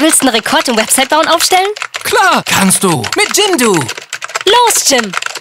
Willst du einen Rekord im Website bauen aufstellen? Klar, kannst du. Mit Jimdo. Los, Jim!